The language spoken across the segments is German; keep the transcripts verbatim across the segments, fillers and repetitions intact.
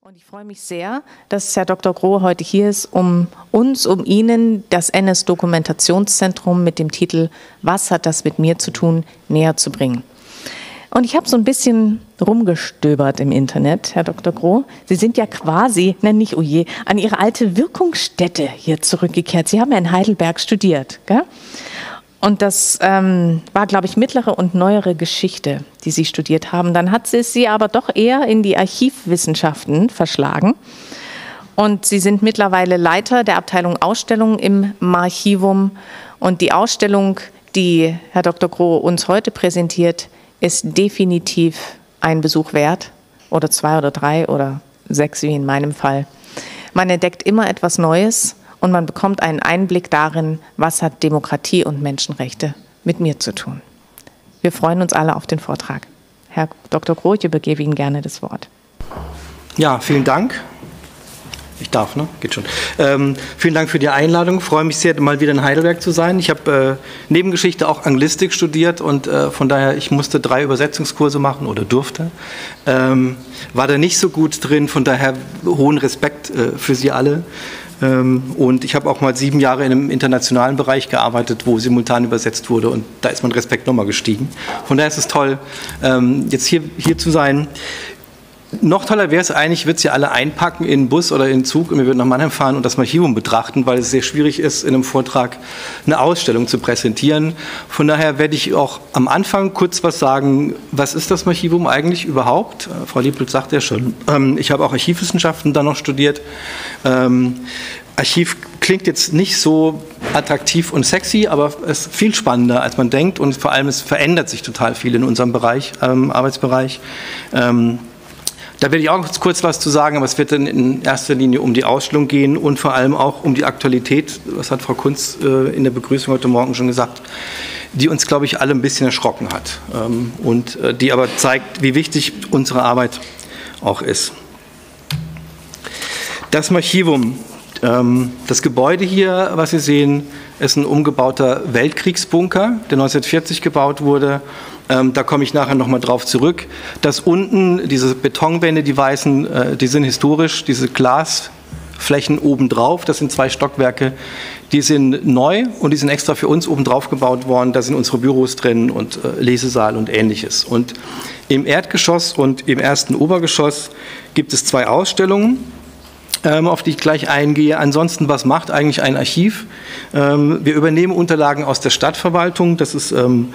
Und ich freue mich sehr, dass Herr Doktor Groh heute hier ist, um uns, um Ihnen das N S-Dokumentationszentrum mit dem Titel „Was hat das mit mir zu tun?" näher zu bringen. Und ich habe so ein bisschen rumgestöbert im Internet, Herr Doktor Groh. Sie sind ja quasi, nein, nicht oh je, an Ihre alte Wirkungsstätte hier zurückgekehrt. Sie haben ja in Heidelberg studiert, gell? Und das ähm, war, glaube ich, mittlere und neuere Geschichte, die Sie studiert haben. Dann hat es Sie aber doch eher in die Archivwissenschaften verschlagen. Und Sie sind mittlerweile Leiter der Abteilung Ausstellungen im Archivum. Und die Ausstellung, die Herr Doktor Groh uns heute präsentiert, ist definitiv ein Besuch wert. Oder zwei oder drei oder sechs, wie in meinem Fall. Man entdeckt immer etwas Neues. Und man bekommt einen Einblick darin, was hat Demokratie und Menschenrechte mit mir zu tun. Wir freuen uns alle auf den Vortrag. Herr Doktor Groh, ich übergebe Ihnen gerne das Wort. Ja, vielen Dank. Ich darf, ne? Geht schon. Ähm, vielen Dank für die Einladung. Ich freue mich sehr, mal wieder in Heidelberg zu sein. Ich habe äh, neben Geschichte auch Anglistik studiert und äh, von daher, ich musste drei Übersetzungskurse machen oder durfte. Ähm, war da nicht so gut drin, von daher hohen Respekt äh, für Sie alle. Und ich habe auch mal sieben Jahre in einem internationalen Bereich gearbeitet, wo simultan übersetzt wurde und da ist mein Respekt nochmal gestiegen. Von daher ist es toll, jetzt hier, hier zu sein. Noch toller wäre es eigentlich, ich würde Sie alle einpacken in einen Bus oder in einen Zug und wir würden nach Mannheim fahren und das Archivum betrachten, weil es sehr schwierig ist, in einem Vortrag eine Ausstellung zu präsentieren. Von daher werde ich auch am Anfang kurz was sagen, was ist das Archivum eigentlich überhaupt? Frau Liebelt sagt ja schon, ich habe auch Archivwissenschaften dann noch studiert. Archiv klingt jetzt nicht so attraktiv und sexy, aber es ist viel spannender, als man denkt und vor allem es verändert sich total viel in unserem Bereich, ähm, Arbeitsbereich. Ähm, Da werde ich auch kurz was zu sagen, aber es wird dann in erster Linie um die Ausstellung gehen und vor allem auch um die Aktualität, das hat Frau Kunz äh, in der Begrüßung heute Morgen schon gesagt, die uns, glaube ich, alle ein bisschen erschrocken hat ähm, und äh, die aber zeigt, wie wichtig unsere Arbeit auch ist. Das Archivum, ähm, das Gebäude hier, was Sie sehen, ist ein umgebauter Weltkriegsbunker, der neunzehnhundertvierzig gebaut wurde. Ähm, da komme ich nachher nochmal drauf zurück. Das unten, diese Betonwände, die weißen, äh, die sind historisch, diese Glasflächen obendrauf, das sind zwei Stockwerke, die sind neu und die sind extra für uns obendrauf gebaut worden. Da sind unsere Büros drin und äh, Lesesaal und Ähnliches. Und im Erdgeschoss und im ersten Obergeschoss gibt es zwei Ausstellungen, auf die ich gleich eingehe. Ansonsten, was macht eigentlich ein Archiv? Wir übernehmen Unterlagen aus der Stadtverwaltung. Das ist,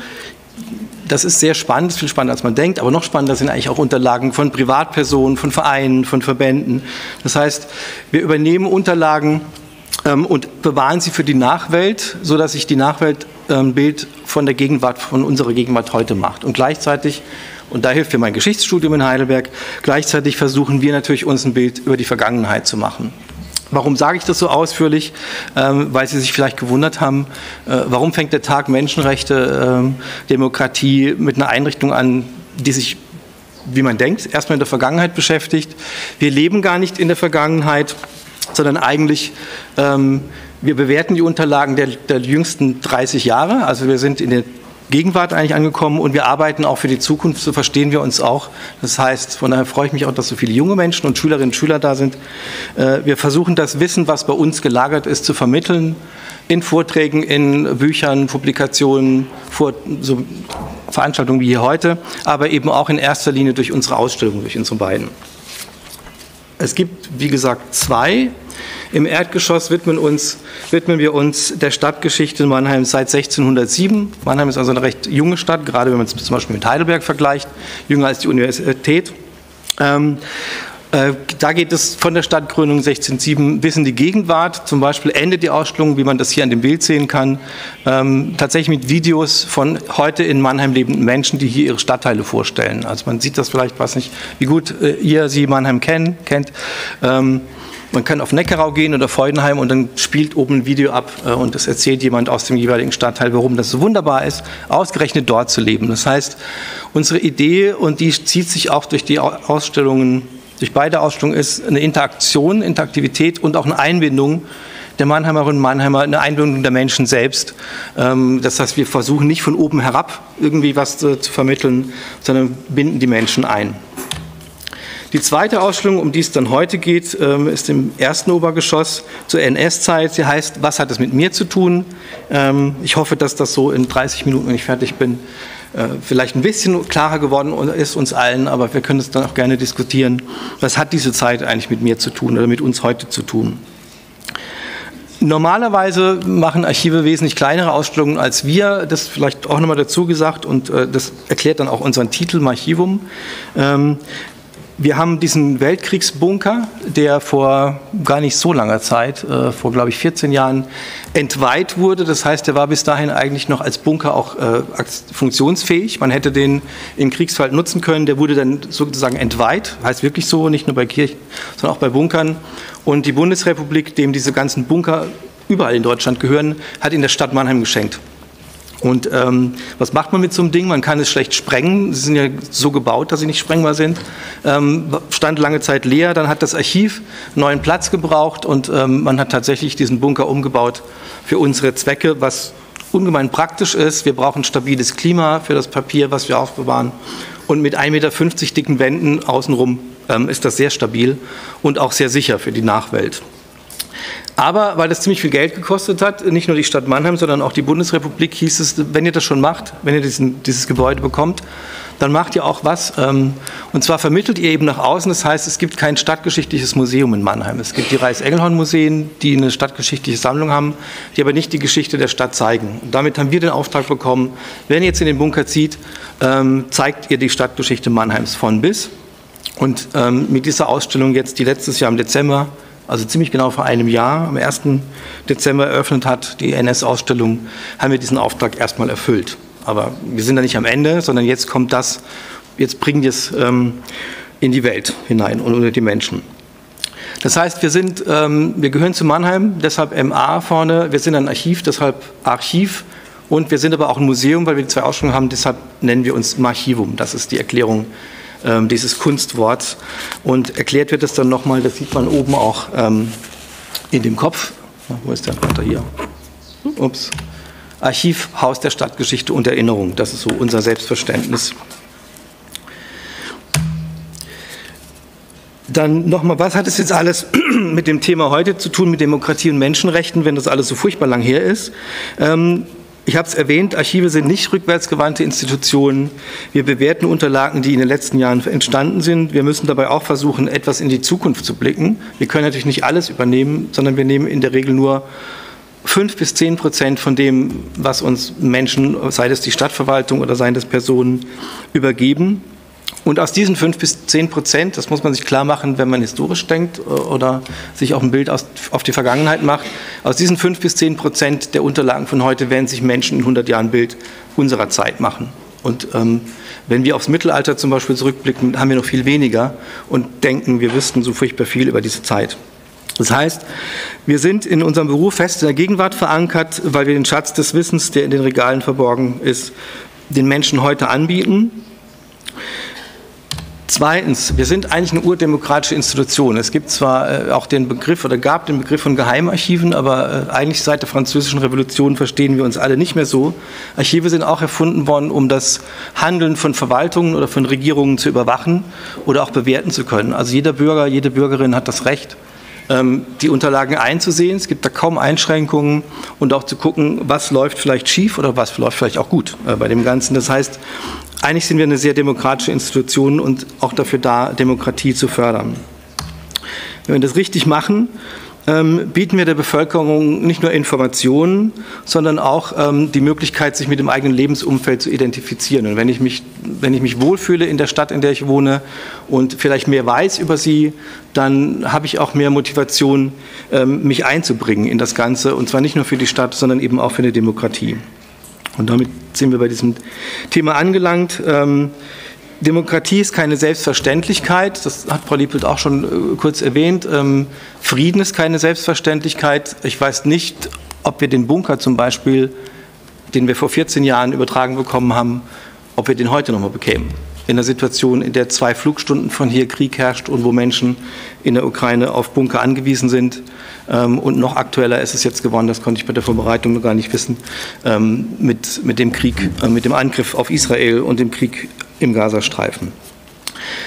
das ist sehr spannend, viel spannender als man denkt, aber noch spannender sind eigentlich auch Unterlagen von Privatpersonen, von Vereinen, von Verbänden. Das heißt, wir übernehmen Unterlagen und bewahren sie für die Nachwelt, sodass sich die Nachwelt ein Bild von der Gegenwart, von unserer Gegenwart heute macht. Und gleichzeitig, und da hilft mir mein Geschichtsstudium in Heidelberg, gleichzeitig versuchen wir natürlich, uns ein Bild über die Vergangenheit zu machen. Warum sage ich das so ausführlich? Ähm, weil Sie sich vielleicht gewundert haben, äh, warum fängt der Tag Menschenrechte, ähm, Demokratie mit einer Einrichtung an, die sich, wie man denkt, erstmal in der Vergangenheit beschäftigt. Wir leben gar nicht in der Vergangenheit, sondern eigentlich, ähm, wir bewerten die Unterlagen der, der jüngsten dreißig Jahre, also wir sind in der Gegenwart eigentlich angekommen und wir arbeiten auch für die Zukunft, so verstehen wir uns auch. Das heißt, von daher freue ich mich auch, dass so viele junge Menschen und Schülerinnen und Schüler da sind. Wir versuchen das Wissen, was bei uns gelagert ist, zu vermitteln, in Vorträgen, in Büchern, Publikationen, vor, so Veranstaltungen wie hier heute, aber eben auch in erster Linie durch unsere Ausstellung, durch unsere beiden. Es gibt, wie gesagt, zwei. Im Erdgeschoss widmen, uns, widmen wir uns der Stadtgeschichte Mannheim seit sechzehnhundertsieben. Mannheim ist also eine recht junge Stadt, gerade wenn man es zum Beispiel mit Heidelberg vergleicht, jünger als die Universität. Ähm, äh, da geht es von der Stadtgründung sechzehnhundertsieben bis in die Gegenwart. Zum Beispiel endet die Ausstellung, wie man das hier an dem Bild sehen kann, ähm, tatsächlich mit Videos von heute in Mannheim lebenden Menschen, die hier ihre Stadtteile vorstellen. Also man sieht das vielleicht, weiß nicht, wie gut äh, ihr sie Mannheim kenn, kennt. Ähm, Man kann auf Neckarau gehen oder Freudenheim und dann spielt oben ein Video ab äh, und es erzählt jemand aus dem jeweiligen Stadtteil, warum das so wunderbar ist, ausgerechnet dort zu leben. Das heißt, unsere Idee, und die zieht sich auch durch die Ausstellungen, durch beide Ausstellungen, ist eine Interaktion, Interaktivität und auch eine Einbindung der Mannheimerinnen und Mannheimer, eine Einbindung der Menschen selbst. Ähm, das heißt, wir versuchen nicht von oben herab irgendwie was äh, zu vermitteln, sondern binden die Menschen ein. Die zweite Ausstellung, um die es dann heute geht, ist im ersten Obergeschoss zur N S-Zeit. Sie heißt, was hat es mit mir zu tun? Ich hoffe, dass das so in dreißig Minuten, wenn ich fertig bin, vielleicht ein bisschen klarer geworden ist uns allen, aber wir können es dann auch gerne diskutieren. Was hat diese Zeit eigentlich mit mir zu tun oder mit uns heute zu tun? Normalerweise machen Archive wesentlich kleinere Ausstellungen als wir, das vielleicht auch nochmal dazu gesagt, und das erklärt dann auch unseren Titel, Archivum. Wir haben diesen Weltkriegsbunker, der vor gar nicht so langer Zeit, äh, vor glaube ich vierzehn Jahren, entweiht wurde. Das heißt, der war bis dahin eigentlich noch als Bunker auch äh, funktionsfähig. Man hätte den im Kriegsfall nutzen können. Der wurde dann sozusagen entweiht, heißt wirklich so, nicht nur bei Kirchen, sondern auch bei Bunkern. Und die Bundesrepublik, dem diese ganzen Bunker überall in Deutschland gehören, hat ihn der Stadt Mannheim geschenkt. Und ähm, was macht man mit so einem Ding? Man kann es schlecht sprengen. Sie sind ja so gebaut, dass sie nicht sprengbar sind. Ähm, stand lange Zeit leer. Dann hat das Archiv einen neuen Platz gebraucht und ähm, man hat tatsächlich diesen Bunker umgebaut für unsere Zwecke, was ungemein praktisch ist. Wir brauchen stabiles Klima für das Papier, was wir aufbewahren. Und mit ein Meter fünfzig dicken Wänden außenrum ähm, ist das sehr stabil und auch sehr sicher für die Nachwelt. Aber weil das ziemlich viel Geld gekostet hat, nicht nur die Stadt Mannheim, sondern auch die Bundesrepublik, hieß es, wenn ihr das schon macht, wenn ihr diesen, dieses Gebäude bekommt, dann macht ihr auch was. Ähm, und zwar vermittelt ihr eben nach außen. Das heißt, es gibt kein stadtgeschichtliches Museum in Mannheim. Es gibt die Reichs-Engelhorn-Museen, die eine stadtgeschichtliche Sammlung haben, die aber nicht die Geschichte der Stadt zeigen. Und damit haben wir den Auftrag bekommen, wenn ihr jetzt in den Bunker zieht, ähm, zeigt ihr die Stadtgeschichte Mannheims von bis. Und ähm, mit dieser Ausstellung jetzt, die letztes Jahr im Dezember, also ziemlich genau vor einem Jahr, am ersten Dezember eröffnet hat, die N S-Ausstellung, haben wir diesen Auftrag erstmal erfüllt. Aber wir sind da nicht am Ende, sondern jetzt kommt das, jetzt bringen wir es ähm, in die Welt hinein und unter die Menschen. Das heißt, wir sind, ähm, wir gehören zu Mannheim, deshalb M A vorne, wir sind ein Archiv, deshalb Archiv, und wir sind aber auch ein Museum, weil wir die zwei Ausstellungen haben, deshalb nennen wir uns Archivum. Das ist die Erklärung ähm, dieses Kunstworts. Und erklärt wird es dann nochmal, das sieht man oben auch ähm, in dem Kopf. Wo ist der Pointer hier? Ups. Archiv, Haus der Stadtgeschichte und Erinnerung. Das ist so unser Selbstverständnis. Dann nochmal, was hat es jetzt alles mit dem Thema heute zu tun, mit Demokratie und Menschenrechten, wenn das alles so furchtbar lang her ist? Ähm, ich habe es erwähnt, Archive sind nicht rückwärtsgewandte Institutionen. Wir bewerten Unterlagen, die in den letzten Jahren entstanden sind. Wir müssen dabei auch versuchen, etwas in die Zukunft zu blicken. Wir können natürlich nicht alles übernehmen, sondern wir nehmen in der Regel nur fünf bis zehn Prozent von dem, was uns Menschen, sei es die Stadtverwaltung oder seien das Personen, übergeben. Und aus diesen fünf bis zehn Prozent, das muss man sich klar machen, wenn man historisch denkt oder sich auch ein Bild aus, auf die Vergangenheit macht, aus diesen fünf bis zehn Prozent der Unterlagen von heute werden sich Menschen in hundert Jahren ein Bild unserer Zeit machen. Und ähm, wenn wir aufs Mittelalter zum Beispiel zurückblicken, haben wir noch viel weniger und denken, wir wüssten so furchtbar viel über diese Zeit. Das heißt, wir sind in unserem Beruf fest in der Gegenwart verankert, weil wir den Schatz des Wissens, der in den Regalen verborgen ist, den Menschen heute anbieten. Zweitens, wir sind eigentlich eine urdemokratische Institution. Es gibt zwar äh, auch den Begriff oder gab den Begriff von Geheimarchiven, aber äh, eigentlich seit der Französischen Revolution verstehen wir uns alle nicht mehr so. Archive sind auch erfunden worden, um das Handeln von Verwaltungen oder von Regierungen zu überwachen oder auch bewerten zu können. Also jeder Bürger, jede Bürgerin hat das Recht, ähm, die Unterlagen einzusehen. Es gibt da kaum Einschränkungen und auch zu gucken, was läuft vielleicht schief oder was läuft vielleicht auch gut äh, bei dem Ganzen. Das heißt, eigentlich sind wir eine sehr demokratische Institution und auch dafür da, Demokratie zu fördern. Wenn wir das richtig machen, ähm, bieten wir der Bevölkerung nicht nur Informationen, sondern auch ähm, die Möglichkeit, sich mit dem eigenen Lebensumfeld zu identifizieren. Und wenn ich mich, wenn ich mich wohlfühle in der Stadt, in der ich wohne und vielleicht mehr weiß über sie, dann habe ich auch mehr Motivation, ähm, mich einzubringen in das Ganze. Und zwar nicht nur für die Stadt, sondern eben auch für eine Demokratie. Und damit sind wir bei diesem Thema angelangt. Ähm, Demokratie ist keine Selbstverständlichkeit, das hat Frau Liepelt auch schon äh, kurz erwähnt. Ähm, Frieden ist keine Selbstverständlichkeit. Ich weiß nicht, ob wir den Bunker zum Beispiel, den wir vor vierzehn Jahren übertragen bekommen haben, ob wir den heute noch mal bekämen. In einer Situation, in der zwei Flugstunden von hier Krieg herrscht und wo Menschen in der Ukraine auf Bunker angewiesen sind. Ähm, und noch aktueller ist es jetzt geworden, das konnte ich bei der Vorbereitung noch gar nicht wissen, ähm, mit, mit dem Krieg, äh, mit dem Angriff auf Israel und dem Krieg im Gazastreifen.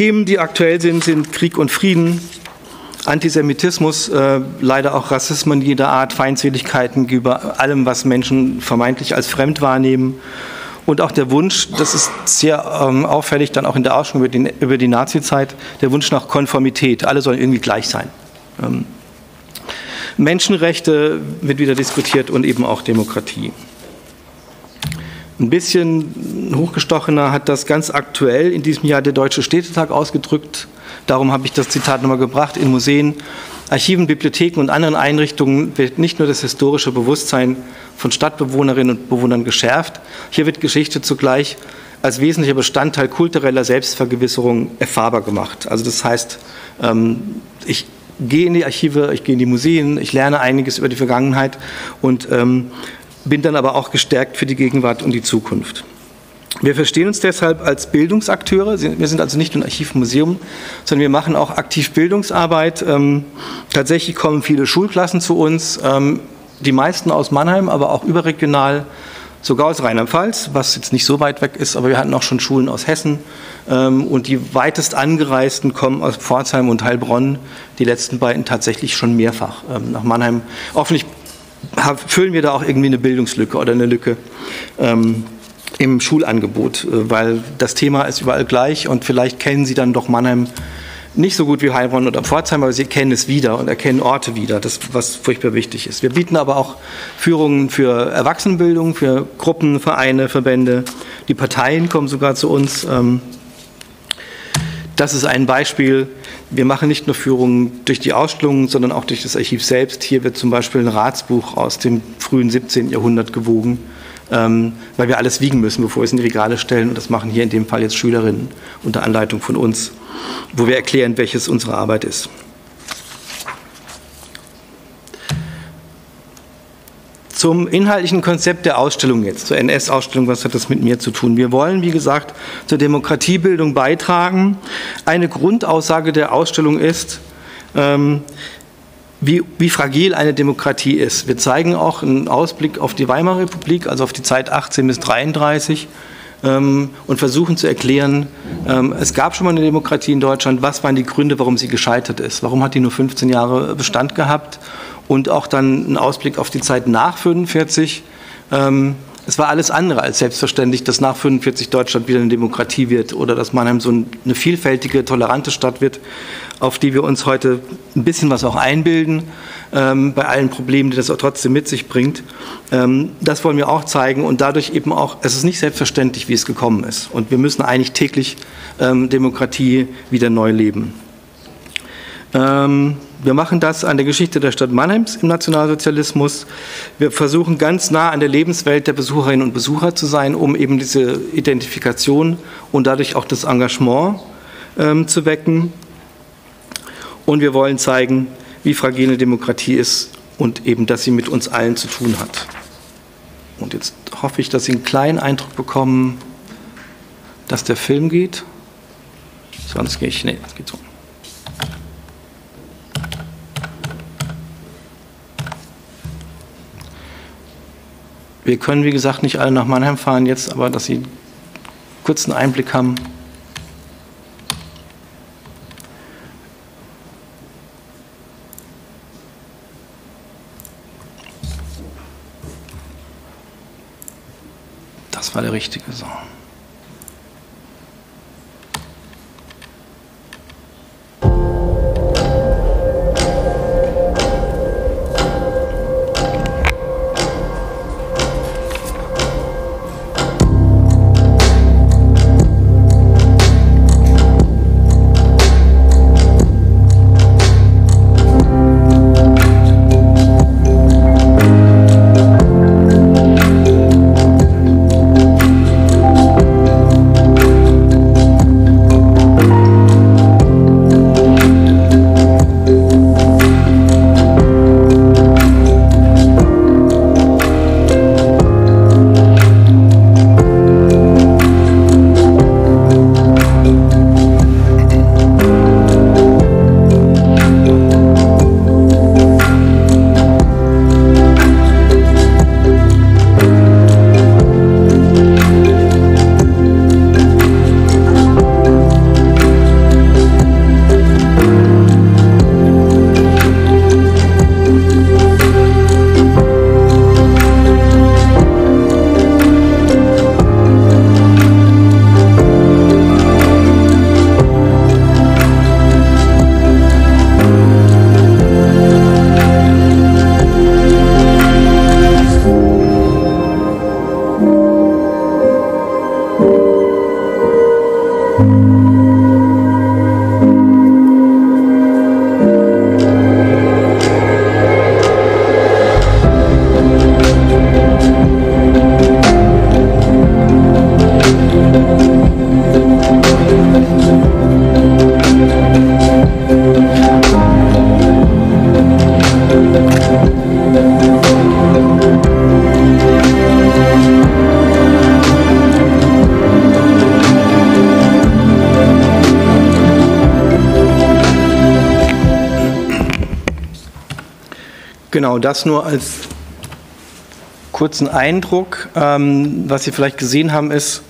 Themen, die aktuell sind, sind Krieg und Frieden, Antisemitismus, äh, leider auch Rassismen jeder Art, Feindseligkeiten gegenüber allem, was Menschen vermeintlich als fremd wahrnehmen. Und auch der Wunsch, das ist sehr ähm, auffällig, dann auch in der Ausstellung über die, über die Nazizeit, der Wunsch nach Konformität. Alle sollen irgendwie gleich sein. Ähm, Menschenrechte wird wieder diskutiert und eben auch Demokratie. Ein bisschen hochgestochener hat das ganz aktuell in diesem Jahr der Deutsche Städtetag ausgedrückt. Darum habe ich das Zitat nochmal gebracht. In Museen, Archiven, Bibliotheken und anderen Einrichtungen wird nicht nur das historische Bewusstsein von Stadtbewohnerinnen und Bewohnern geschärft, hier wird Geschichte zugleich als wesentlicher Bestandteil kultureller Selbstvergewisserung erfahrbar gemacht. Also das heißt, ich gehe in die Archive, ich gehe in die Museen, ich lerne einiges über die Vergangenheit und bin dann aber auch gestärkt für die Gegenwart und die Zukunft. Wir verstehen uns deshalb als Bildungsakteure. Wir sind also nicht nur ein Archivmuseum, sondern wir machen auch aktiv Bildungsarbeit. Ähm, tatsächlich kommen viele Schulklassen zu uns, ähm, die meisten aus Mannheim, aber auch überregional, sogar aus Rheinland-Pfalz, was jetzt nicht so weit weg ist, aber wir hatten auch schon Schulen aus Hessen. Ähm, und die weitest angereisten kommen aus Pforzheim und Heilbronn, die letzten beiden tatsächlich schon mehrfach ähm, nach Mannheim. Hoffentlich füllen wir da auch irgendwie eine Bildungslücke oder eine Lücke ähm, im Schulangebot, weil das Thema ist überall gleich und vielleicht kennen Sie dann doch Mannheim nicht so gut wie Heilbronn oder Pforzheim, aber Sie kennen es wieder und erkennen Orte wieder, das, was furchtbar wichtig ist. Wir bieten aber auch Führungen für Erwachsenenbildung, für Gruppen, Vereine, Verbände. Die Parteien kommen sogar zu uns. Das ist ein Beispiel. Wir machen nicht nur Führungen durch die Ausstellungen, sondern auch durch das Archiv selbst. Hier wird zum Beispiel ein Ratsbuch aus dem frühen siebzehnten Jahrhundert gewogen, ähm, weil wir alles wiegen müssen, bevor wir es in die Regale stellen. Und das machen hier in dem Fall jetzt Schülerinnen unter Anleitung von uns, wo wir erklären, welches unsere Arbeit ist. Zum inhaltlichen Konzept der Ausstellung jetzt, zur N S-Ausstellung, was hat das mit mir zu tun? Wir wollen, wie gesagt, zur Demokratiebildung beitragen. Eine Grundaussage der Ausstellung ist, ähm, wie, wie fragil eine Demokratie ist. Wir zeigen auch einen Ausblick auf die Weimarer Republik, also auf die Zeit achtzehn bis dreiunddreißig, ähm, und versuchen zu erklären, ähm, es gab schon mal eine Demokratie in Deutschland, was waren die Gründe, warum sie gescheitert ist? Warum hat die nur fünfzehn Jahre Bestand gehabt? Und auch dann ein Ausblick auf die Zeit nach fünfundvierzig. Ähm, es war alles andere als selbstverständlich, dass nach fünfundvierzig Deutschland wieder eine Demokratie wird oder dass Mannheim so eine vielfältige, tolerante Stadt wird, auf die wir uns heute ein bisschen was auch einbilden, ähm, bei allen Problemen, die das auch trotzdem mit sich bringt. Ähm, das wollen wir auch zeigen und dadurch eben auch, es ist nicht selbstverständlich, wie es gekommen ist. Und wir müssen eigentlich täglich ähm, Demokratie wieder neu leben. Ähm, Wir machen das an der Geschichte der Stadt Mannheims im Nationalsozialismus. Wir versuchen ganz nah an der Lebenswelt der Besucherinnen und Besucher zu sein, um eben diese Identifikation und dadurch auch das Engagement ähm, zu wecken. Und wir wollen zeigen, wie fragil eine Demokratie ist und eben, dass sie mit uns allen zu tun hat. Und jetzt hoffe ich, dass Sie einen kleinen Eindruck bekommen, dass der Film geht. Sonst gehe ich, nee, das geht so. Wir können, wie gesagt, nicht alle nach Mannheim fahren jetzt, aber dass Sie einen kurzen Einblick haben. Das war der richtige Song. Genau, das nur als kurzen Eindruck. Ähm, was Sie vielleicht gesehen haben, ist,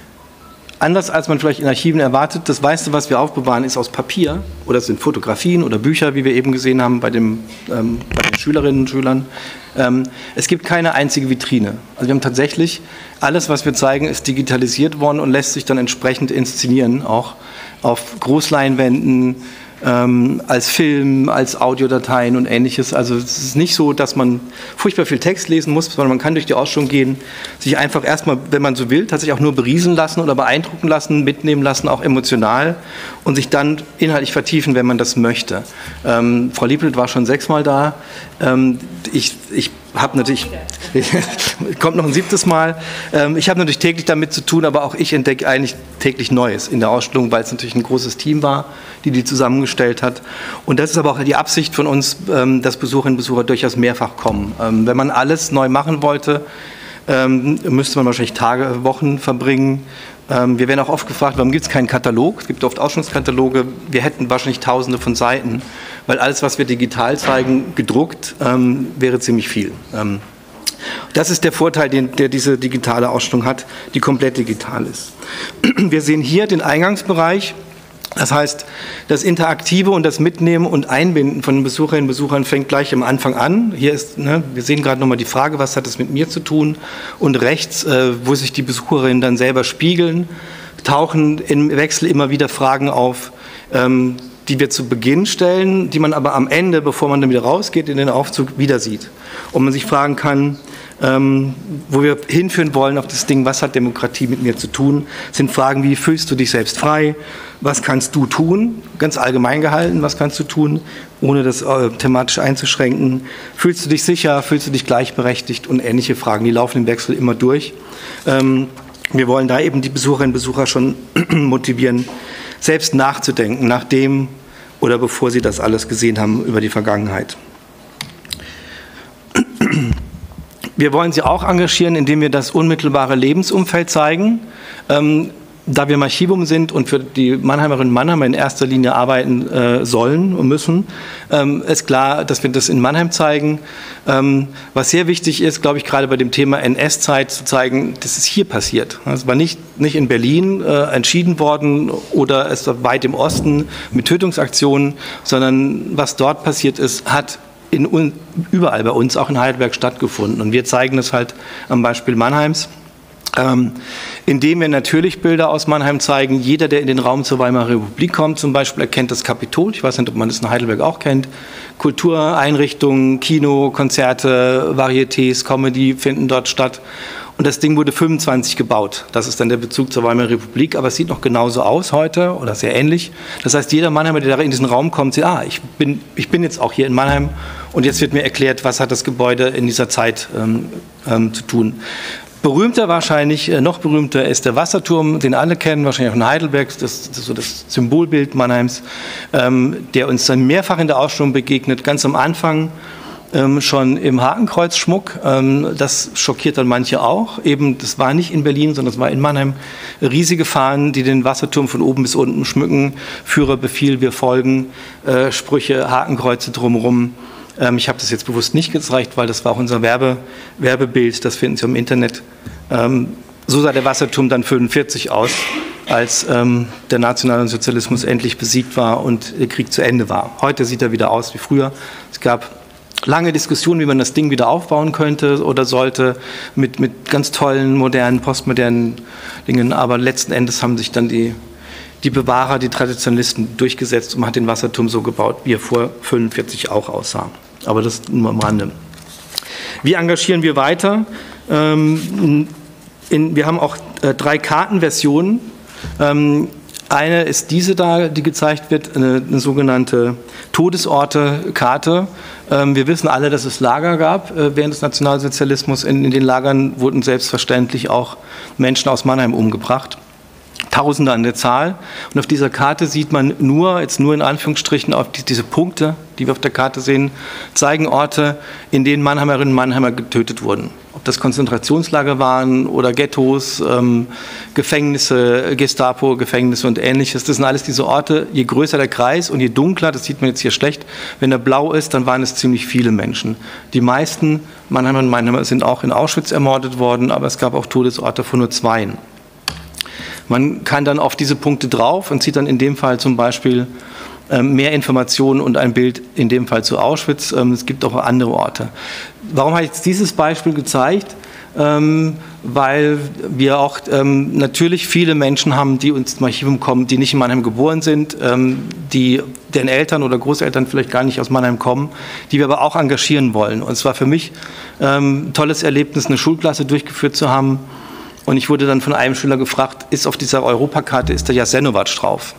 anders als man vielleicht in Archiven erwartet, das meiste, was wir aufbewahren, ist aus Papier oder es sind Fotografien oder Bücher, wie wir eben gesehen haben bei, dem, ähm, bei den Schülerinnen und Schülern. Ähm, es gibt keine einzige Vitrine. Also wir haben tatsächlich, alles, was wir zeigen, ist digitalisiert worden und lässt sich dann entsprechend inszenieren, auch auf Großleinwänden, ähm, als Film, als Audiodateien und Ähnliches. Also es ist nicht so, dass man furchtbar viel Text lesen muss, sondern man kann durch die Ausstellung gehen, sich einfach erstmal, wenn man so will, tatsächlich auch nur beriesen lassen oder beeindrucken lassen, mitnehmen lassen, auch emotional und sich dann inhaltlich vertiefen, wenn man das möchte. Ähm, Frau Liebelt war schon sechsmal da. Ähm, ich ich habe natürlich, kommt noch ein siebtes Mal, ähm, ich habe natürlich täglich damit zu tun, aber auch ich entdecke eigentlich täglich Neues in der Ausstellung, weil es natürlich ein großes Team war, die die zusammengestellt hat. Und das ist aber auch die Absicht von uns, ähm, dass Besucherinnen und Besucher durchaus mehrfach kommen. Ähm, wenn man alles neu machen wollte, ähm, müsste man wahrscheinlich Tage, Wochen verbringen. Ähm, wir werden auch oft gefragt, warum gibt es keinen Katalog? Es gibt oft Ausstellungskataloge. Wir hätten wahrscheinlich Tausende von Seiten, weil alles, was wir digital zeigen, gedruckt, ähm, wäre ziemlich viel. Ähm, das ist der Vorteil, den, der diese digitale Ausstellung hat, die komplett digital ist. Wir sehen hier den Eingangsbereich. Das heißt, das Interaktive und das Mitnehmen und Einbinden von den Besucherinnen und Besuchern fängt gleich am Anfang an. Hier ist, ne, wir sehen gerade nochmal die Frage, was hat das mit mir zu tun? Und rechts, äh, wo sich die Besucherinnen dann selber spiegeln, tauchen im Wechsel immer wieder Fragen auf, ähm, die wir zu Beginn stellen, die man aber am Ende, bevor man dann wieder rausgeht in den Aufzug, wieder sieht. Und man sich fragen kann, ähm, wo wir hinführen wollen auf das Ding, was hat Demokratie mit mir zu tun, sind Fragen wie, fühlst du dich selbst frei? Was kannst du tun? Ganz allgemein gehalten, was kannst du tun, ohne das äh, thematisch einzuschränken? Fühlst du dich sicher? Fühlst du dich gleichberechtigt? Und ähnliche Fragen, die laufen im Wechsel immer durch. Ähm, wir wollen da eben die Besucherinnen und Besucher schon motivieren, selbst nachzudenken, nach dem oder bevor sie das alles gesehen haben über die Vergangenheit. Wir wollen sie auch engagieren, indem wir das unmittelbare Lebensumfeld zeigen. Ähm, da wir im Archivum sind und für die Mannheimerinnen und Mannheimer in erster Linie arbeiten äh, sollen und müssen, ähm, ist klar, dass wir das in Mannheim zeigen. Ähm, was sehr wichtig ist, glaube ich, gerade bei dem Thema N S-Zeit zu zeigen, das ist hier passiert. Es war nicht, nicht in Berlin äh, entschieden worden oder es war weit im Osten mit Tötungsaktionen, sondern was dort passiert ist, hat in, überall bei uns, auch in Heidelberg, stattgefunden. Und wir zeigen das halt am Beispiel Mannheims. Ähm, indem wir natürlich Bilder aus Mannheim zeigen. Jeder, der in den Raum zur Weimarer Republik kommt, zum Beispiel, erkennt das Kapitol. Ich weiß nicht, ob man das in Heidelberg auch kennt. Kultureinrichtungen, Kino, Konzerte, Varietés, Comedy finden dort statt. Und das Ding wurde fünfundzwanzig gebaut. Das ist dann der Bezug zur Weimarer Republik, aber es sieht noch genauso aus heute oder sehr ähnlich. Das heißt, jeder Mannheimer, der in diesen Raum kommt, sieht, ah, ich bin, ich bin jetzt auch hier in Mannheim und jetzt wird mir erklärt, was hat das Gebäude in dieser Zeit ähm, ähm, zu tun. Berühmter wahrscheinlich, noch berühmter ist der Wasserturm, den alle kennen, wahrscheinlich auch in Heidelberg, das, das ist so das Symbolbild Mannheims, ähm, der uns dann mehrfach in der Ausstellung begegnet, ganz am Anfang ähm, schon im Hakenkreuzschmuck, ähm, das schockiert dann manche auch, eben, das war nicht in Berlin, sondern das war in Mannheim, riesige Fahnen, die den Wasserturm von oben bis unten schmücken, Führer, Befehl, wir folgen, äh, Sprüche, Hakenkreuze drumherum. Ich habe das jetzt bewusst nicht gezeigt, weil das war auch unser Werbe, Werbebild, das finden Sie im Internet. Ähm, so sah der Wasserturm dann fünfundvierzig aus, als ähm, der Nationalsozialismus endlich besiegt war und der Krieg zu Ende war. Heute sieht er wieder aus wie früher. Es gab lange Diskussionen, wie man das Ding wieder aufbauen könnte oder sollte, mit, mit ganz tollen, modernen, postmodernen Dingen, aber letzten Endes haben sich dann die die Bewahrer, die Traditionalisten durchgesetzt und man hat den Wasserturm so gebaut, wie er vor fünfundvierzig auch aussah. Aber das nur am Rande. Wie engagieren wir weiter? Ähm, in, wir haben auch äh, drei Kartenversionen. Ähm, eine ist diese da, die gezeigt wird, eine, eine sogenannte Todesorte-Karte. Ähm, wir wissen alle, dass es Lager gab äh, während des Nationalsozialismus. In, in den Lagern wurden selbstverständlich auch Menschen aus Mannheim umgebracht. Tausende an der Zahl. Und auf dieser Karte sieht man nur, jetzt nur in Anführungsstrichen, auf die, diese Punkte, die wir auf der Karte sehen, zeigen Orte, in denen Mannheimerinnen und Mannheimer getötet wurden. Ob das Konzentrationslager waren oder Ghettos, ähm, Gefängnisse, Gestapo, Gefängnisse und Ähnliches. Das sind alles diese Orte. Je größer der Kreis und je dunkler, das sieht man jetzt hier schlecht, wenn er blau ist, dann waren es ziemlich viele Menschen. Die meisten Mannheimer und Mannheimer sind auch in Auschwitz ermordet worden, aber es gab auch Todesorte von nur zweien. Man kann dann auf diese Punkte drauf und sieht dann in dem Fall zum Beispiel ähm, mehr Informationen und ein Bild in dem Fall zu Auschwitz. Ähm, es gibt auch andere Orte. Warum habe ich jetzt dieses Beispiel gezeigt? Ähm, weil wir auch ähm, natürlich viele Menschen haben, die uns zum Archivum kommen, die nicht in Mannheim geboren sind, ähm, die deren Eltern oder Großeltern vielleicht gar nicht aus Mannheim kommen, die wir aber auch engagieren wollen. Und es war für mich ähm, ein tolles Erlebnis, eine Schulklasse durchgeführt zu haben. Und ich wurde dann von einem Schüler gefragt, ist auf dieser Europakarte, ist der Jasenovac drauf?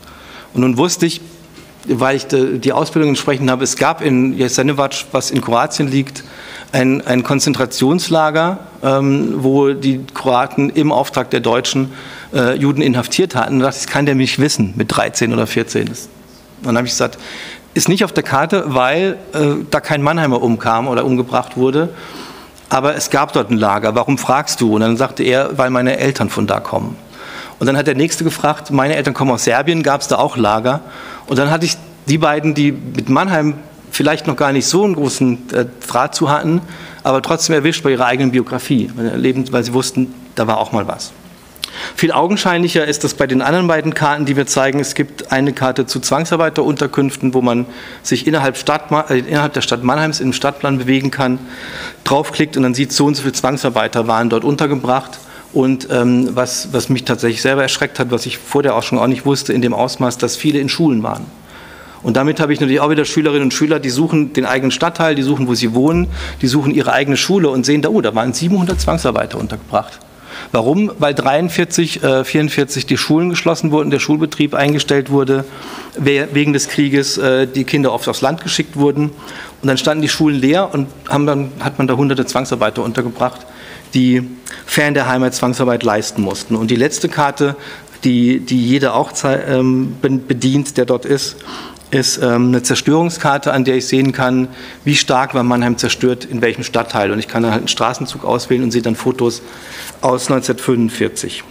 Und nun wusste ich, weil ich die Ausbildung entsprechend habe, es gab in Jasenovac, was in Kroatien liegt, ein, ein Konzentrationslager, ähm, wo die Kroaten im Auftrag der Deutschen äh, Juden inhaftiert hatten. Und da dachte ich, das kann der nicht wissen mit dreizehn oder vierzehn. Und dann habe ich gesagt, ist nicht auf der Karte, weil äh, da kein Mannheimer umkam oder umgebracht wurde. Aber es gab dort ein Lager, warum fragst du? Und dann sagte er, weil meine Eltern von da kommen. Und dann hat der Nächste gefragt, meine Eltern kommen aus Serbien, gab es da auch Lager? Und dann hatte ich die beiden, die mit Mannheim vielleicht noch gar nicht so einen großen äh, Draht zu hatten, aber trotzdem erwischt bei ihrer eigenen Biografie, weil sie wussten, da war auch mal was. Viel augenscheinlicher ist das bei den anderen beiden Karten, die wir zeigen. Es gibt eine Karte zu Zwangsarbeiterunterkünften, wo man sich innerhalb, Stadt, äh, innerhalb der Stadt Mannheims im Stadtplan bewegen kann, draufklickt und dann sieht, so und so viele Zwangsarbeiter waren dort untergebracht. Und ähm, was, was mich tatsächlich selber erschreckt hat, was ich vor der Ausstellung auch nicht wusste, in dem Ausmaß, dass viele in Schulen waren. Und damit habe ich natürlich auch wieder Schülerinnen und Schüler, die suchen den eigenen Stadtteil, die suchen, wo sie wohnen, die suchen ihre eigene Schule und sehen da, oh, da waren siebenhundert Zwangsarbeiter untergebracht. Warum? Weil dreiundvierzig, äh, vierundvierzig die Schulen geschlossen wurden, der Schulbetrieb eingestellt wurde, wegen des Krieges äh, die Kinder oft aufs Land geschickt wurden. Und dann standen die Schulen leer und haben dann, hat man da hunderte Zwangsarbeiter untergebracht, die fern der Heimat Zwangsarbeit leisten mussten. Und die letzte Karte, die, die jeder auch ähm, bedient, der dort ist, ist ähm, eine Zerstörungskarte, an der ich sehen kann, wie stark war Mannheim zerstört, in welchem Stadtteil. Und ich kann dann halt einen Straßenzug auswählen und sehe dann Fotos aus neunzehnhundertfünfundvierzig.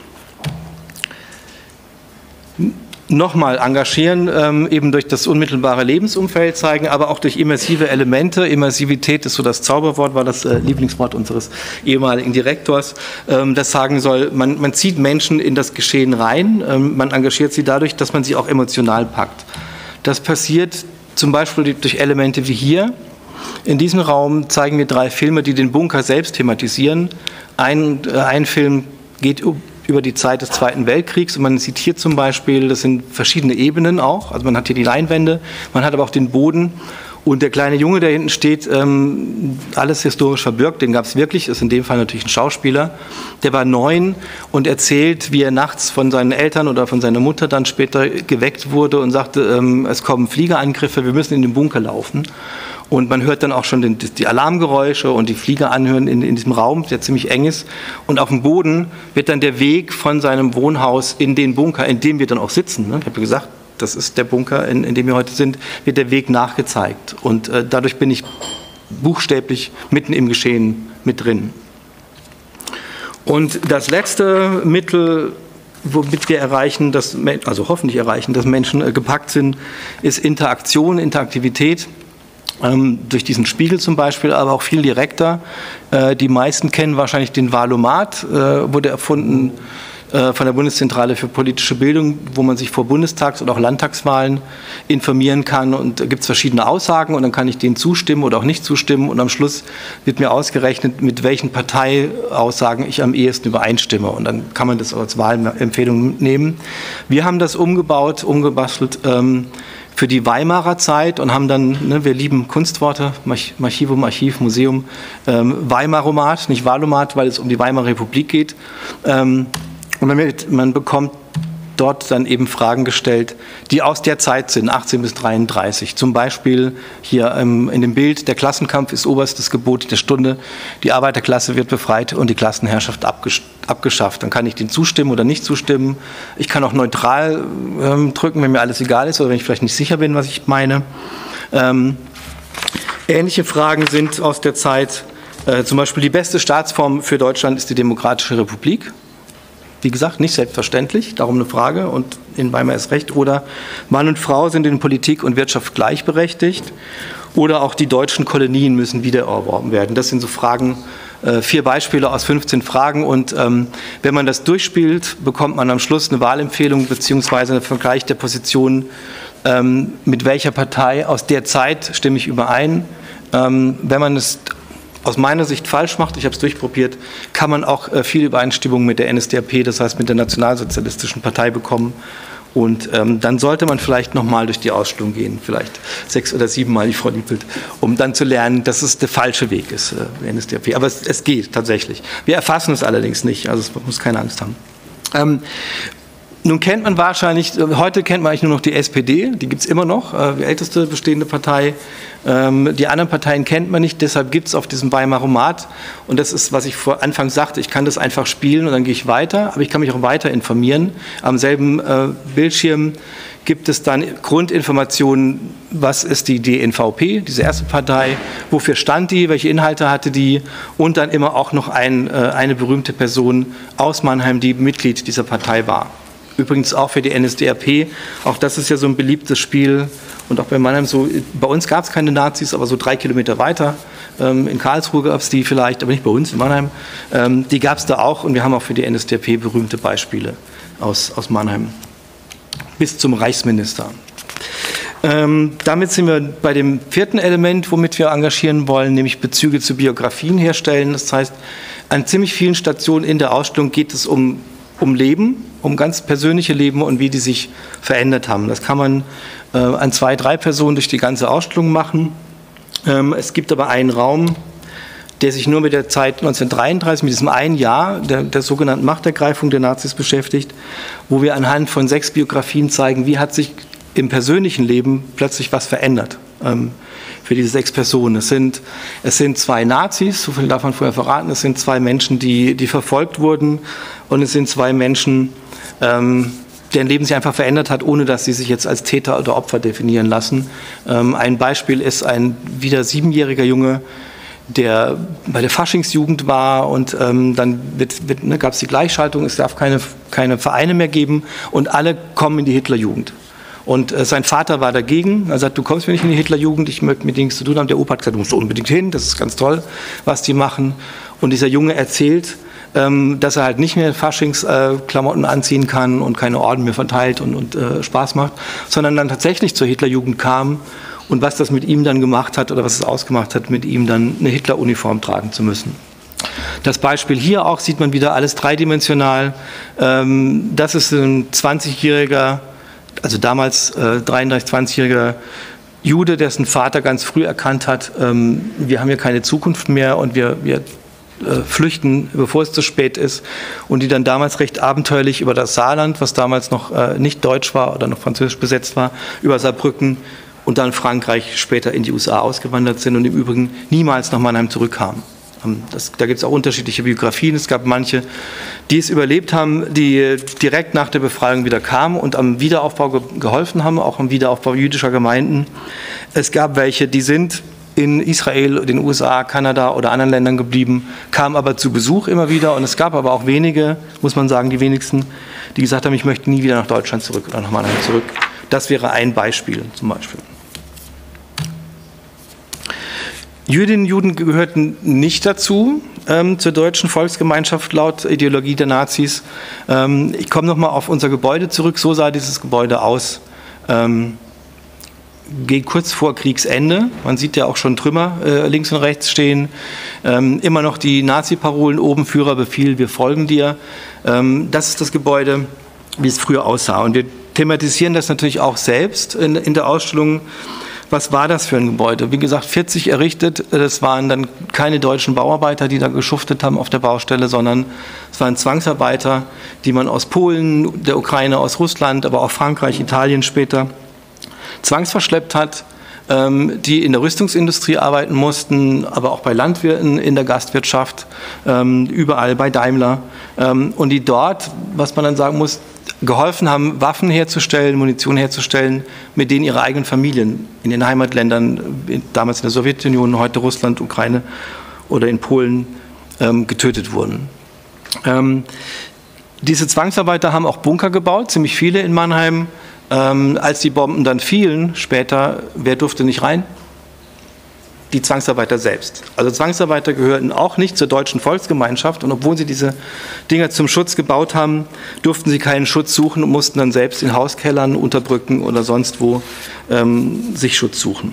Nochmal engagieren, ähm, eben durch das unmittelbare Lebensumfeld zeigen, aber auch durch immersive Elemente. Immersivität ist so das Zauberwort, war das äh, Lieblingswort unseres ehemaligen Direktors. Ähm, das sagen soll, man, man zieht Menschen in das Geschehen rein, ähm, man engagiert sie dadurch, dass man sie auch emotional packt. Das passiert zum Beispiel durch Elemente wie hier. In diesem Raum zeigen wir drei Filme, die den Bunker selbst thematisieren. Ein, äh, ein Film geht über die Zeit des Zweiten Weltkriegs und man sieht hier zum Beispiel, das sind verschiedene Ebenen auch, also man hat hier die Leinwände, man hat aber auch den Boden. Und der kleine Junge, der hinten steht, ähm, alles historisch verbürgt, den gab es wirklich, ist in dem Fall natürlich ein Schauspieler, der war neun und erzählt, wie er nachts von seinen Eltern oder von seiner Mutter dann später geweckt wurde und sagte, ähm, es kommen Fliegerangriffe, wir müssen in den Bunker laufen. Und man hört dann auch schon den, die Alarmgeräusche und die Flieger anhören in, in diesem Raum, der ziemlich eng ist. Und auf dem Boden wird dann der Weg von seinem Wohnhaus in den Bunker, in dem wir dann auch sitzen, ne? Ich habe gesagt, das ist der Bunker, in, in dem wir heute sind, wird der Weg nachgezeigt. Und äh, dadurch bin ich buchstäblich mitten im Geschehen mit drin. Und das letzte Mittel, womit wir erreichen, dass, also hoffentlich erreichen, dass Menschen äh, gepackt sind, ist Interaktion, Interaktivität. Ähm, durch diesen Spiegel zum Beispiel, aber auch viel direkter. Äh, die meisten kennen wahrscheinlich den Wahlomat, äh, wurde erfunden von der Bundeszentrale für politische Bildung, wo man sich vor Bundestags- oder auch Landtagswahlen informieren kann, und da gibt es verschiedene Aussagen und dann kann ich denen zustimmen oder auch nicht zustimmen und am Schluss wird mir ausgerechnet, mit welchen Parteiaussagen ich am ehesten übereinstimme, und dann kann man das als Wahlempfehlung nehmen. Wir haben das umgebaut, umgebastelt ähm, für die Weimarer Zeit und haben dann, ne, wir lieben Kunstworte, Archivum, Archiv, Museum, ähm, Weimaromat, nicht Wahlomat, weil es um die Weimarer Republik geht. Ähm, Und man, man bekommt dort dann eben Fragen gestellt, die aus der Zeit sind, achtzehn bis dreiunddreißig. Zum Beispiel hier ähm, in dem Bild, der Klassenkampf ist oberstes Gebot der Stunde, die Arbeiterklasse wird befreit und die Klassenherrschaft abgesch abgeschafft. Dann kann ich dem zustimmen oder nicht zustimmen. Ich kann auch neutral ähm, drücken, wenn mir alles egal ist oder wenn ich vielleicht nicht sicher bin, was ich meine. Ähm, ähnliche Fragen sind aus der Zeit, äh, zum Beispiel die beste Staatsform für Deutschland ist die Demokratische Republik. Wie gesagt, nicht selbstverständlich, darum eine Frage und in Weimar ist recht. Oder Mann und Frau sind in Politik und Wirtschaft gleichberechtigt. Oder auch die deutschen Kolonien müssen wiedererworben werden. Das sind so Fragen, äh, vier Beispiele aus fünfzehn Fragen. Und ähm, wenn man das durchspielt, bekommt man am Schluss eine Wahlempfehlung beziehungsweise einen Vergleich der Positionen, ähm, mit welcher Partei aus der Zeit stimme ich überein. Ähm, wenn man es aus meiner Sicht falsch macht, ich habe es durchprobiert, kann man auch äh, viel Übereinstimmung mit der N S D A P, das heißt mit der Nationalsozialistischen Partei bekommen. Und ähm, dann sollte man vielleicht nochmal durch die Ausstellung gehen, vielleicht sechs oder sieben Mal, die Frau Liebelt, um dann zu lernen, dass es der falsche Weg ist, äh, N S D A P. Aber es, es geht tatsächlich. Wir erfassen es allerdings nicht, also es muss keine Angst haben. Ähm, Nun kennt man wahrscheinlich, heute kennt man eigentlich nur noch die S P D, die gibt es immer noch, äh, die älteste bestehende Partei. Ähm, die anderen Parteien kennt man nicht, deshalb gibt es auf diesem Weimaromat, und das ist, was ich vor Anfang sagte, ich kann das einfach spielen und dann gehe ich weiter, aber ich kann mich auch weiter informieren. Am selben äh, Bildschirm gibt es dann Grundinformationen, was ist die D N V P, diese erste Partei, wofür stand die, welche Inhalte hatte die, und dann immer auch noch ein, äh, eine berühmte Person aus Mannheim, die Mitglied dieser Partei war. Übrigens auch für die N S D A P, auch das ist ja so ein beliebtes Spiel und auch bei Mannheim so, bei uns gab es keine Nazis, aber so drei Kilometer weiter, ähm, in Karlsruhe gab es die vielleicht, aber nicht bei uns in Mannheim, ähm, die gab es da auch und wir haben auch für die N S D A P berühmte Beispiele aus, aus Mannheim, bis zum Reichsminister. Ähm, damit sind wir bei dem vierten Element, womit wir engagieren wollen, nämlich Bezüge zu Biografien herstellen. Das heißt, an ziemlich vielen Stationen in der Ausstellung geht es um um Leben, um ganz persönliche Leben und wie die sich verändert haben. Das kann man äh, an zwei, drei Personen durch die ganze Ausstellung machen. Ähm, es gibt aber einen Raum, der sich nur mit der Zeit neunzehnhundertdreiunddreißig, mit diesem einen Jahr der, der sogenannten Machtergreifung der Nazis beschäftigt, wo wir anhand von sechs Biografien zeigen, wie hat sich im persönlichen Leben plötzlich was verändert. Ähm, für diese sechs Personen. Es sind, es sind zwei Nazis, so viel darf man vorher verraten, es sind zwei Menschen, die, die verfolgt wurden und es sind zwei Menschen, ähm, deren Leben sich einfach verändert hat, ohne dass sie sich jetzt als Täter oder Opfer definieren lassen. Ähm, ein Beispiel ist ein wieder siebenjähriger Junge, der bei der Faschingsjugend war und ähm, dann wird, wird, ne, gab es die Gleichschaltung, es darf keine, keine Vereine mehr geben und alle kommen in die Hitlerjugend. Und äh, sein Vater war dagegen. Er sagt, du kommst mir nicht in die Hitlerjugend, ich möchte mit dir nichts zu tun haben. Der Opa hat gesagt, du musst unbedingt hin, das ist ganz toll, was die machen. Und dieser Junge erzählt, ähm, dass er halt nicht mehr Faschingsklamotten äh, anziehen kann und keine Orden mehr verteilt und, und äh, Spaß macht, sondern dann tatsächlich zur Hitlerjugend kam und was das mit ihm dann gemacht hat oder was es ausgemacht hat, mit ihm dann eine Hitleruniform tragen zu müssen. Das Beispiel hier auch sieht man wieder alles dreidimensional. Ähm, das ist ein zwanzigjähriger, also damals äh, dreiunddreißig, zwanzigjähriger Jude, dessen Vater ganz früh erkannt hat, ähm, wir haben hier keine Zukunft mehr und wir, wir äh, flüchten, bevor es zu spät ist. Und die dann damals recht abenteuerlich über das Saarland, was damals noch äh, nicht deutsch war oder noch französisch besetzt war, über Saarbrücken und dann Frankreich später in die U S A ausgewandert sind und im Übrigen niemals nach Mannheim zurückkamen. Das, da gibt es auch unterschiedliche Biografien. Es gab manche, die es überlebt haben, die direkt nach der Befreiung wieder kamen und am Wiederaufbau ge geholfen haben, auch am Wiederaufbau jüdischer Gemeinden. Es gab welche, die sind in Israel, den U S A, Kanada oder anderen Ländern geblieben, kamen aber zu Besuch immer wieder. Und es gab aber auch wenige, muss man sagen, die wenigsten, die gesagt haben, ich möchte nie wieder nach Deutschland zurück oder nach Mannheim zurück. Das wäre ein Beispiel zum Beispiel. Jüdinnen und Juden gehörten nicht dazu, ähm, zur deutschen Volksgemeinschaft laut Ideologie der Nazis. Ähm, ich komme nochmal auf unser Gebäude zurück. So sah dieses Gebäude aus, ähm, geht kurz vor Kriegsende. Man sieht ja auch schon Trümmer äh, links und rechts stehen. Ähm, immer noch die Nazi-Parolen, oben Führerbefehl, wir folgen dir. Ähm, das ist das Gebäude, wie es früher aussah. Und wir thematisieren das natürlich auch selbst in, in der Ausstellung. Was war das für ein Gebäude? Wie gesagt, vierzig errichtet, das waren dann keine deutschen Bauarbeiter, die da geschuftet haben auf der Baustelle, sondern es waren Zwangsarbeiter, die man aus Polen, der Ukraine, aus Russland, aber auch Frankreich, Italien später zwangsverschleppt hat, die in der Rüstungsindustrie arbeiten mussten, aber auch bei Landwirten, in der Gastwirtschaft, überall bei Daimler, und die dort, was man dann sagen muss, geholfen haben, Waffen herzustellen, Munition herzustellen, mit denen ihre eigenen Familien in den Heimatländern, damals in der Sowjetunion, heute Russland, Ukraine oder in Polen, getötet wurden. Diese Zwangsarbeiter haben auch Bunker gebaut, ziemlich viele in Mannheim. Ähm, als die Bomben dann fielen, später, wer durfte nicht rein? Die Zwangsarbeiter selbst. Also Zwangsarbeiter gehörten auch nicht zur deutschen Volksgemeinschaft, und obwohl sie diese Dinger zum Schutz gebaut haben, durften sie keinen Schutz suchen und mussten dann selbst in Hauskellern, Unterbrücken oder sonst wo ähm, sich Schutz suchen.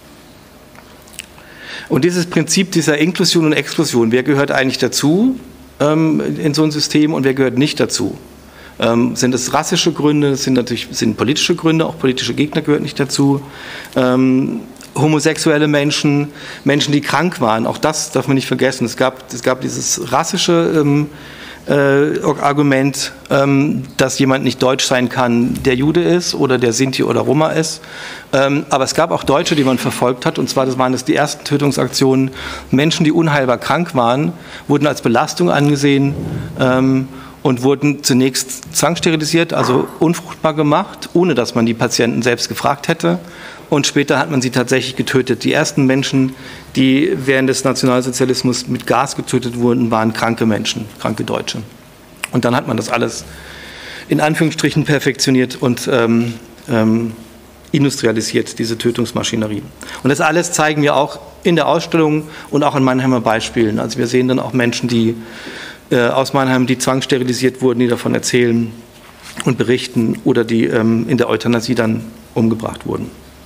Und dieses Prinzip dieser Inklusion und Exklusion, wer gehört eigentlich dazu ähm, in so ein System und wer gehört nicht dazu? Ähm, sind es rassische Gründe, das sind natürlich sind politische Gründe, auch politische Gegner gehören nicht dazu. Ähm, homosexuelle Menschen, Menschen, die krank waren, auch das darf man nicht vergessen. Es gab, es gab dieses rassische ähm, äh, Argument, ähm, dass jemand nicht deutsch sein kann, der Jude ist oder der Sinti oder Roma ist. Ähm, aber es gab auch Deutsche, die man verfolgt hat, und zwar das waren das die ersten Tötungsaktionen. Menschen, die unheilbar krank waren, wurden als Belastung angesehen, ähm, und wurden zunächst zwangssterilisiert, also unfruchtbar gemacht, ohne dass man die Patienten selbst gefragt hätte. Und später hat man sie tatsächlich getötet. Die ersten Menschen, die während des Nationalsozialismus mit Gas getötet wurden, waren kranke Menschen, kranke Deutsche. Und dann hat man das alles in Anführungsstrichen perfektioniert und ähm, ähm, industrialisiert, diese Tötungsmaschinerie. Und das alles zeigen wir auch in der Ausstellung und auch in Mannheimer Beispielen. Also wir sehen dann auch Menschen, die aus Mannheim, die zwangssterilisiert wurden, die davon erzählen und berichten, oder die ähm, in der Euthanasie dann umgebracht wurden.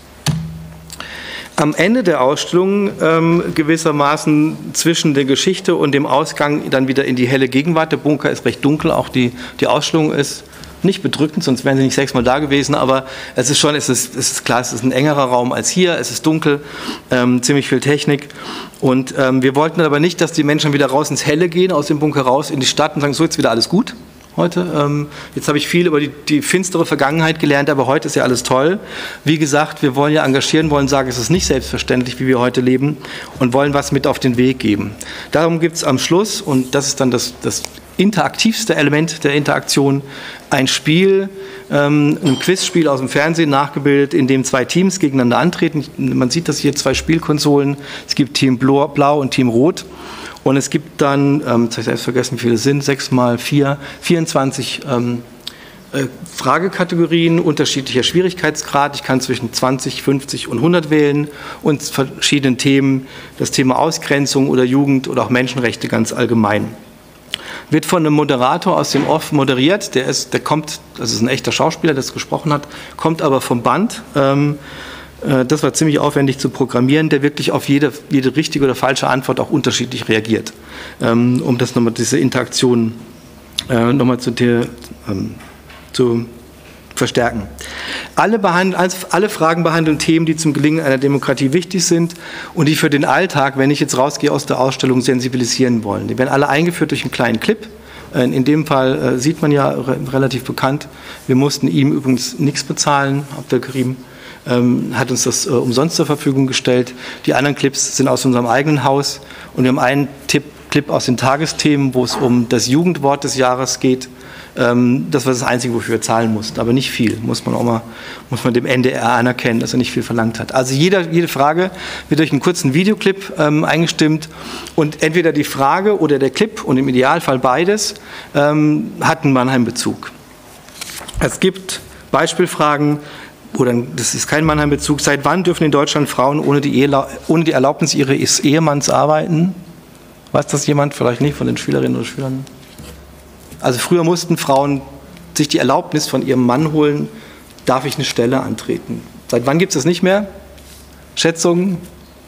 Am Ende der Ausstellung ähm, gewissermaßen zwischen der Geschichte und dem Ausgang dann wieder in die helle Gegenwart. Der Bunker ist recht dunkel, auch die, die Ausstellung ist nicht bedrückend, sonst wären Sie nicht sechsmal da gewesen, aber es ist schon, es ist, es ist klar, es ist ein engerer Raum als hier, es ist dunkel, ähm, ziemlich viel Technik, und ähm, wir wollten aber nicht, dass die Menschen wieder raus ins Helle gehen, aus dem Bunker raus in die Stadt und sagen, so, jetzt wieder alles gut heute. Ähm, jetzt habe ich viel über die, die finstere Vergangenheit gelernt, aber heute ist ja alles toll. Wie gesagt, wir wollen ja engagieren, wollen sagen, es ist nicht selbstverständlich, wie wir heute leben, und wollen was mit auf den Weg geben. Darum gibt es am Schluss, und das ist dann das, das interaktivste Element der Interaktion, ein Spiel, ähm, ein Quizspiel aus dem Fernsehen nachgebildet, in dem zwei Teams gegeneinander antreten. Man sieht das hier, zwei Spielkonsolen. Es gibt Team Blau, Blau und Team Rot. Und es gibt dann, ähm, jetzt habe ich selbst vergessen, wie viele es sind, sechs mal vier, vierundzwanzig ähm, äh, Fragekategorien unterschiedlicher Schwierigkeitsgrad. Ich kann zwischen zwanzig, fünfzig und hundert wählen, und verschiedenen Themen, das Thema Ausgrenzung oder Jugend oder auch Menschenrechte ganz allgemein. Wird von einem Moderator aus dem Off moderiert, der, ist, der kommt, das ist ein echter Schauspieler, der das gesprochen hat, kommt aber vom Band. Ähm, äh, das war ziemlich aufwendig zu programmieren, der wirklich auf jede, jede richtige oder falsche Antwort auch unterschiedlich reagiert, ähm, um das nochmal, diese Interaktion äh, nochmal zu, ähm, zu verstärken. Alle, behandeln, alle Fragen behandeln Themen, die zum Gelingen einer Demokratie wichtig sind und die für den Alltag, wenn ich jetzt rausgehe aus der Ausstellung, sensibilisieren wollen. Die werden alle eingeführt durch einen kleinen Clip. In dem Fall sieht man ja relativ bekannt, wir mussten ihm übrigens nichts bezahlen. Abdelkarim ähm, hat uns das äh, umsonst zur Verfügung gestellt. Die anderen Clips sind aus unserem eigenen Haus, und wir haben einen Tipp, Clip aus den Tagesthemen, wo es um das Jugendwort des Jahres geht. Das war das Einzige, wofür wir zahlen mussten, aber nicht viel, muss man auch mal, muss man dem N D R anerkennen, dass er nicht viel verlangt hat. Also jeder, jede Frage wird durch einen kurzen Videoclip ähm, eingestimmt, und entweder die Frage oder der Clip, und im Idealfall beides, ähm, hat einen Mannheim-Bezug. Es gibt Beispielfragen, oder das ist kein Mannheim-Bezug, seit wann dürfen in Deutschland Frauen ohne die, Ehe, ohne die Erlaubnis ihres Ehemanns arbeiten? Weiß das jemand? Vielleicht nicht von den Schülerinnen oder Schülern? Also früher mussten Frauen sich die Erlaubnis von ihrem Mann holen, darf ich eine Stelle antreten. Seit wann gibt es das nicht mehr? Schätzungen?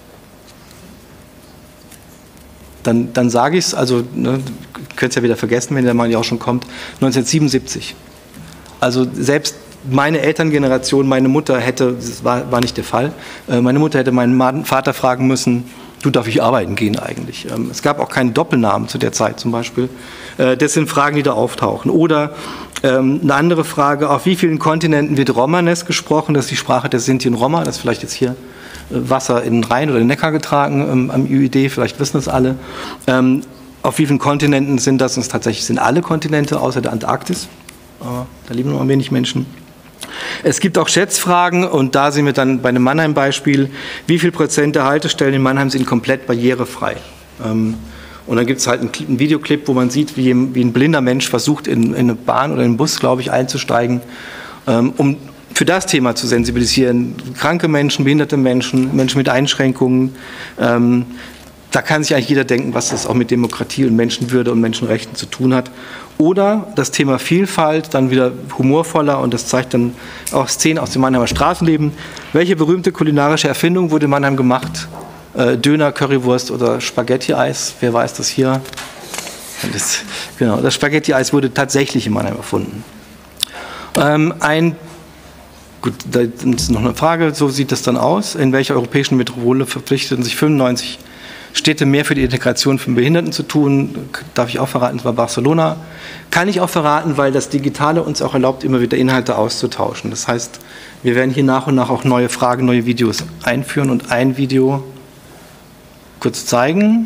Dann, dann sage ich es, also ne, könnt es ja wieder vergessen, wenn der Mann ja auch schon kommt, neunzehnhundertsiebenundsiebzig. Also selbst meine Elterngeneration, meine Mutter hätte, das war, war nicht der Fall, äh, meine Mutter hätte meinen Mann, Vater fragen müssen, du, darf ich arbeiten gehen eigentlich? Ähm, es gab auch keinen Doppelnamen zu der Zeit zum Beispiel. Äh, das sind Fragen, die da auftauchen. Oder ähm, eine andere Frage, auf wie vielen Kontinenten wird Romanes gesprochen? Das ist die Sprache der Sinti und Roma, das ist vielleicht jetzt hier Wasser in den Rhein oder den Neckar getragen ähm, am U I D, vielleicht wissen das alle. Ähm, auf wie vielen Kontinenten sind das? Und es tatsächlich sind alle Kontinente, außer der Antarktis. Äh, da leben noch ein wenig Menschen. Es gibt auch Schätzfragen und da sind wir dann bei einem Mannheim-Beispiel. Wie viel Prozent der Haltestellen in Mannheim sind komplett barrierefrei? Ähm, und dann gibt es halt einen, einen Videoclip, wo man sieht, wie, wie ein blinder Mensch versucht, in, in eine Bahn oder in einen Bus, glaube ich, einzusteigen, ähm, um für das Thema zu sensibilisieren. Kranke Menschen, behinderte Menschen, Menschen mit Einschränkungen. Ähm, da kann sich eigentlich jeder denken, was das auch mit Demokratie und Menschenwürde und Menschenrechten zu tun hat. Oder das Thema Vielfalt, dann wieder humorvoller, und das zeigt dann auch Szenen aus dem Mannheimer Straßenleben. Welche berühmte kulinarische Erfindung wurde in Mannheim gemacht? Äh, Döner, Currywurst oder Spaghetti-Eis? Wer weiß das hier? Das, genau, das Spaghetti-Eis wurde tatsächlich in Mannheim erfunden. Ähm, ein Gut, da ist noch eine Frage, so sieht das dann aus. In welcher europäischen Metropole verpflichteten sich fünfundneunzig Städte mehr für die Integration von Behinderten zu tun? Darf ich auch verraten, es war Barcelona. Kann ich auch verraten, weil das Digitale uns auch erlaubt, immer wieder Inhalte auszutauschen. Das heißt, wir werden hier nach und nach auch neue Fragen, neue Videos einführen und ein Video kurz zeigen.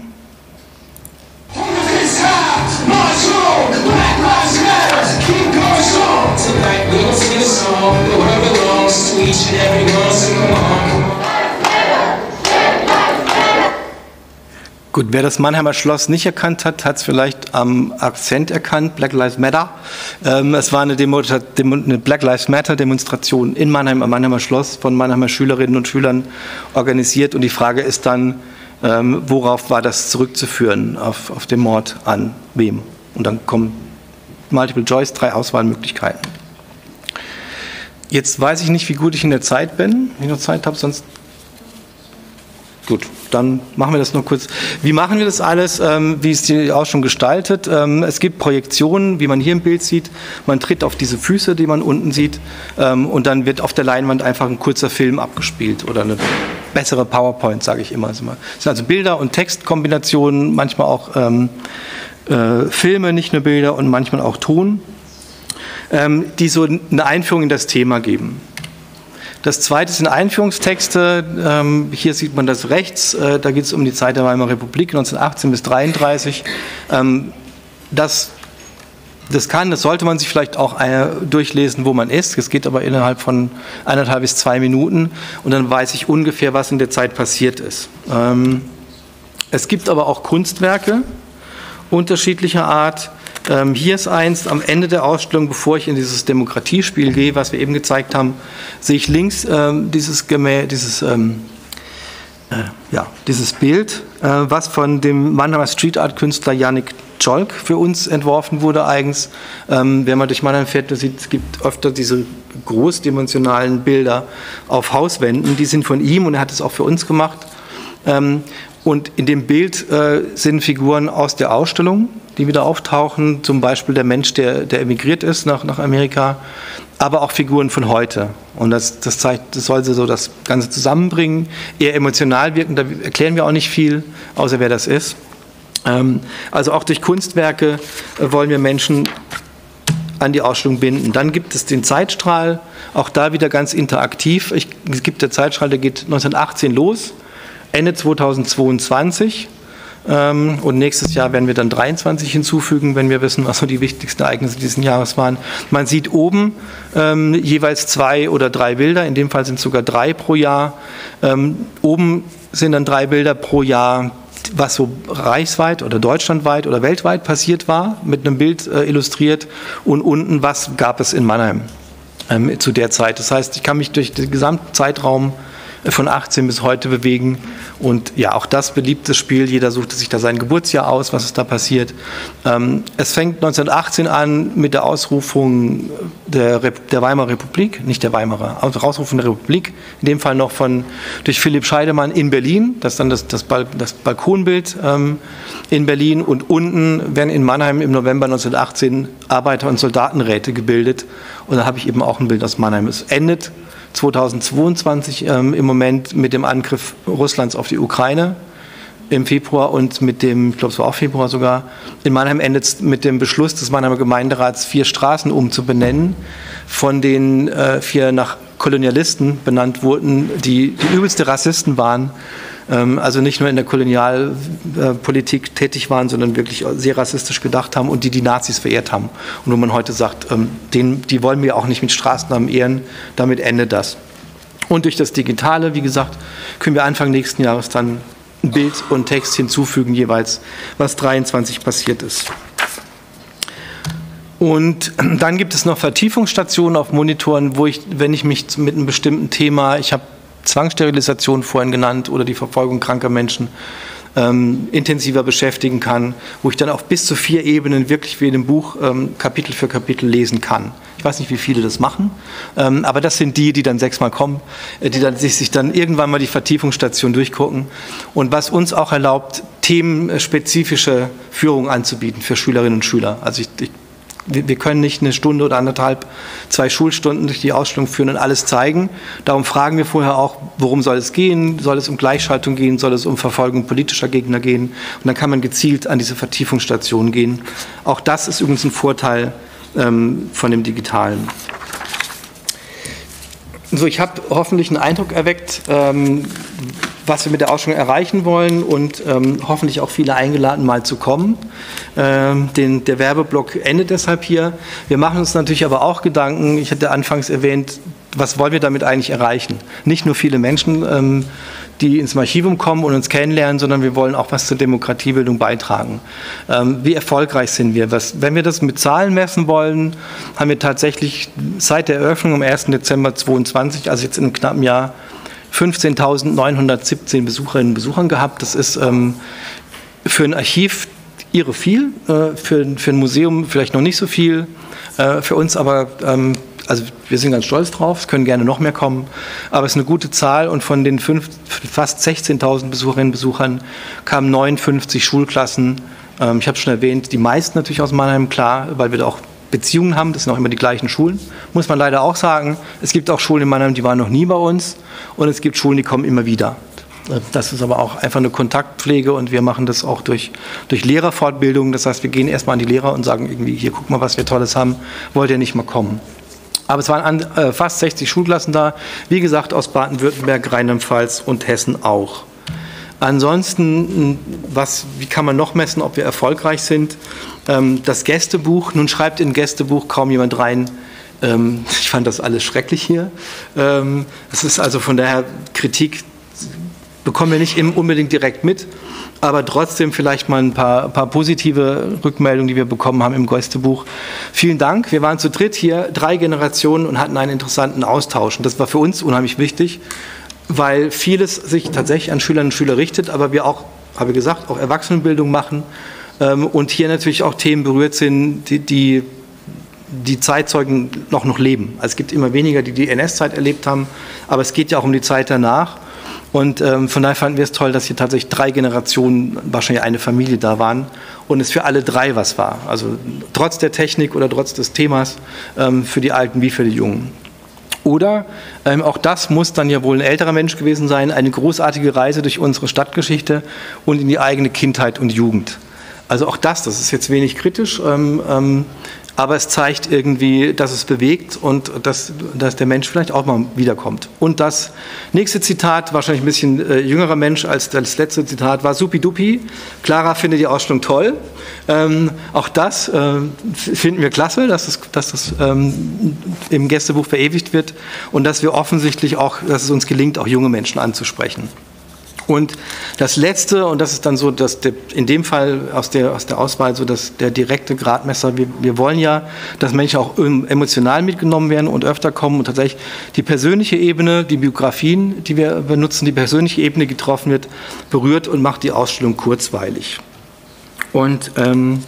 Gut, wer das Mannheimer Schloss nicht erkannt hat, hat es vielleicht am Akzent erkannt, Black Lives Matter. Ähm, es war eine, Demo, eine Black Lives Matter Demonstration in Mannheim am Mannheimer Schloss von Mannheimer Schülerinnen und Schülern organisiert. Und die Frage ist dann, ähm, worauf war das zurückzuführen? Auf, auf den Mord an wem? Und dann kommen Multiple Choice, drei Auswahlmöglichkeiten. Jetzt weiß ich nicht, wie gut ich in der Zeit bin. Wenn ich noch Zeit habe, sonst... Gut, dann machen wir das nur kurz. Wie machen wir das alles? Ähm, wie ist die auch schon gestaltet? Ähm, es gibt Projektionen, wie man hier im Bild sieht. Man tritt auf diese Füße, die man unten sieht, ähm, und dann wird auf der Leinwand einfach ein kurzer Film abgespielt oder eine bessere PowerPoint, sage ich immer. Es sind also Bilder- und Textkombinationen, manchmal auch ähm, äh, Filme, nicht nur Bilder, und manchmal auch Ton, ähm, die so eine Einführung in das Thema geben. Das zweite sind Einführungstexte. Ähm, hier sieht man das rechts. Äh, da geht es um die Zeit der Weimarer Republik, neunzehnhundertachtzehn bis dreiunddreißig. Ähm, das, das kann, das sollte man sich vielleicht auch äh, durchlesen, wo man ist. Es geht aber innerhalb von eineinhalb bis zwei Minuten. Und dann weiß ich ungefähr, was in der Zeit passiert ist. Ähm, es gibt aber auch Kunstwerke unterschiedlicher Art. Ähm, hier ist eins, am Ende der Ausstellung, bevor ich in dieses Demokratiespiel gehe, was wir eben gezeigt haben, sehe ich links ähm, dieses, Gemä dieses, ähm, äh, ja, dieses Bild, äh, was von dem Mannheimer Street Art Künstler Yannick Tscholk für uns entworfen wurde eigens. Ähm, wenn man durch Mannheim fährt, sieht, es gibt öfter diese großdimensionalen Bilder auf Hauswänden, die sind von ihm und er hat es auch für uns gemacht. Ähm, und in dem Bild äh, sind Figuren aus der Ausstellung, die wieder auftauchen, zum Beispiel der Mensch, der, der emigriert ist nach, nach Amerika, aber auch Figuren von heute. Und das, das, zeigt, das soll so das Ganze zusammenbringen, eher emotional wirken, da erklären wir auch nicht viel, außer wer das ist. Ähm, also auch durch Kunstwerke äh, wollen wir Menschen an die Ausstellung binden. Dann gibt es den Zeitstrahl, auch da wieder ganz interaktiv. Ich, es gibt der Zeitstrahl, der geht neunzehnhundertachtzehn los, Ende zweitausendzweiundzwanzig. Ähm, und nächstes Jahr werden wir dann dreiundzwanzig hinzufügen, wenn wir wissen, was so die wichtigsten Ereignisse dieses Jahres waren. Man sieht oben ähm, jeweils zwei oder drei Bilder, in dem Fall sind es sogar drei pro Jahr. Ähm, oben sind dann drei Bilder pro Jahr, was so reichsweit oder deutschlandweit oder weltweit passiert war, mit einem Bild äh, illustriert, und unten, was gab es in Mannheim ähm, zu der Zeit. Das heißt, ich kann mich durch den gesamten Zeitraum von achtzehn bis heute bewegen. Und ja, auch das beliebtes Spiel, jeder suchte sich da sein Geburtsjahr aus, was ist da passiert. Ähm, es fängt neunzehnhundertachtzehn an mit der Ausrufung der, Rep der Weimarer Republik, nicht der Weimarer, also Ausrufung der Republik, in dem Fall noch von, durch Philipp Scheidemann in Berlin, das ist dann das, das, Bal das Balkonbild ähm, in Berlin, und unten werden in Mannheim im November neunzehnhundertachtzehn Arbeiter- und Soldatenräte gebildet, und da habe ich eben auch ein Bild aus Mannheim. Es endet zweitausendzweiundzwanzig ähm, im Moment mit dem Angriff Russlands auf die Ukraine im Februar, und mit dem, ich glaube es war auch Februar sogar, in Mannheim endet es mit dem Beschluss des Mannheimer Gemeinderats, vier Straßen umzubenennen, von denen äh, vier nach Kolonialisten benannt wurden, die die übelste Rassisten waren, ähm, also nicht nur in der Kolonialpolitik äh, tätig waren, sondern wirklich sehr rassistisch gedacht haben und die die Nazis verehrt haben. Und wo man heute sagt, ähm, den, die wollen wir auch nicht mit Straßennamen ehren, damit endet das. Und durch das Digitale, wie gesagt, können wir Anfang nächsten Jahres dann ein Bild und Text hinzufügen, jeweils, was dreiundzwanzig passiert ist. Und dann gibt es noch Vertiefungsstationen auf Monitoren, wo ich, wenn ich mich mit einem bestimmten Thema, ich habe Zwangssterilisation vorhin genannt oder die Verfolgung kranker Menschen, ähm, intensiver beschäftigen kann, wo ich dann auf bis zu vier Ebenen wirklich wie in dem Buch ähm, Kapitel für Kapitel lesen kann. Ich weiß nicht, wie viele das machen, ähm, aber das sind die, die dann sechsmal kommen, äh, die dann sich, sich dann irgendwann mal die Vertiefungsstation durchgucken, und was uns auch erlaubt, themenspezifische Führung anzubieten für Schülerinnen und Schüler. Also ich, ich Wir können nicht eine Stunde oder anderthalb, zwei Schulstunden durch die Ausstellung führen und alles zeigen. Darum fragen wir vorher auch, worum soll es gehen? Soll es um Gleichschaltung gehen? Soll es um Verfolgung politischer Gegner gehen? Und dann kann man gezielt an diese Vertiefungsstationen gehen. Auch das ist übrigens ein Vorteil ähm, von dem Digitalen. So, ich habe hoffentlich einen Eindruck erweckt, ähm, was wir mit der Ausstellung erreichen wollen, und ähm, hoffentlich auch viele eingeladen, mal zu kommen. Ähm, den, der Werbeblock endet deshalb hier. Wir machen uns natürlich aber auch Gedanken, ich hatte anfangs erwähnt, was wollen wir damit eigentlich erreichen? Nicht nur viele Menschen, ähm, die ins Archivum kommen und uns kennenlernen, sondern wir wollen auch was zur Demokratiebildung beitragen. Ähm, wie erfolgreich sind wir? Was, wenn wir das mit Zahlen messen wollen, haben wir tatsächlich seit der Eröffnung am ersten Dezember zweitausendzweiundzwanzig, also jetzt in einem knappen Jahr, fünfzehntausendneunhundertsiebzehn Besucherinnen und Besuchern gehabt. Das ist ähm, für ein Archiv irre viel, äh, für, für ein Museum vielleicht noch nicht so viel, äh, für uns aber, ähm, also wir sind ganz stolz drauf, es können gerne noch mehr kommen, aber es ist eine gute Zahl, und von den fünf, fast sechzehntausend Besucherinnen und Besuchern kamen neunundfünfzig Schulklassen. Ähm, ich habe es schon erwähnt, die meisten natürlich aus Mannheim, klar, weil wir da auch Beziehungen haben, das sind auch immer die gleichen Schulen, muss man leider auch sagen. Es gibt auch Schulen in Mannheim, die waren noch nie bei uns, und es gibt Schulen, die kommen immer wieder. Das ist aber auch einfach eine Kontaktpflege, und wir machen das auch durch, durch Lehrerfortbildung. Das heißt, wir gehen erstmal an die Lehrer und sagen irgendwie, hier, guck mal, was wir Tolles haben, wollt ihr nicht mal kommen? Aber es waren an, äh, fast sechzig Schulklassen da, wie gesagt, aus Baden-Württemberg, Rheinland-Pfalz und Hessen auch. Ansonsten, was, wie kann man noch messen, ob wir erfolgreich sind? Ähm, das Gästebuch, nun schreibt in Gästebuch kaum jemand rein, ähm, ich fand das alles schrecklich hier. Ähm, es ist also von daher Kritik, bekommen wir nicht unbedingt direkt mit, aber trotzdem vielleicht mal ein paar, paar positive Rückmeldungen, die wir bekommen haben im Gästebuch. Vielen Dank, wir waren zu dritt hier, drei Generationen, und hatten einen interessanten Austausch. Und das war für uns unheimlich wichtig, weil vieles sich tatsächlich an Schülerinnen und Schüler richtet, aber wir auch, habe ich gesagt, auch Erwachsenenbildung machen ähm, und hier natürlich auch Themen berührt sind, die, die die Zeitzeugen noch, noch leben. Also es gibt immer weniger, die die N S-Zeit erlebt haben, aber es geht ja auch um die Zeit danach. Und ähm, von daher fanden wir es toll, dass hier tatsächlich drei Generationen, wahrscheinlich eine Familie da waren, und es für alle drei was war. Also trotz der Technik oder trotz des Themas, ähm, für die Alten wie für die Jungen. Oder, ähm, auch das muss dann ja wohl ein älterer Mensch gewesen sein, eine großartige Reise durch unsere Stadtgeschichte und in die eigene Kindheit und Jugend. Also auch das, das ist jetzt wenig kritisch, ähm, ähm, aber es zeigt irgendwie, dass es bewegt und dass, dass der Mensch vielleicht auch mal wiederkommt. Und das nächste Zitat, wahrscheinlich ein bisschen äh, jüngerer Mensch als das letzte Zitat, war supidupi. Clara findet die Ausstellung toll. Ähm, auch das äh, finden wir klasse, dass das, dass das ähm, im Gästebuch verewigt wird und dass wir offensichtlich auch, dass es uns gelingt, auch junge Menschen anzusprechen. Und das Letzte, und das ist dann so, dass der, in dem Fall aus der, aus der Auswahl so dass der direkte Gradmesser, wir, wir wollen ja, dass Menschen auch emotional mitgenommen werden und öfter kommen und tatsächlich die persönliche Ebene, die Biografien, die wir benutzen, die persönliche Ebene getroffen wird, berührt und macht die Ausstellung kurzweilig. Und ähm,